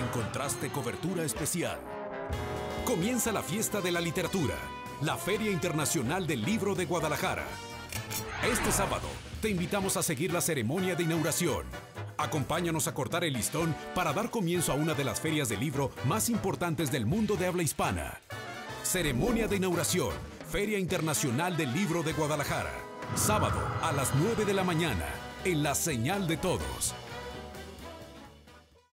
encontraste cobertura especial. Comienza la fiesta de la literatura, la Feria Internacional del Libro de Guadalajara. Este sábado te invitamos a seguir la ceremonia de inauguración. Acompáñanos a cortar el listón para dar comienzo a una de las ferias de libro más importantes del mundo de habla hispana. Ceremonia de inauguración, Feria Internacional del Libro de Guadalajara. Sábado a las 9 de la mañana, en la señal de todos.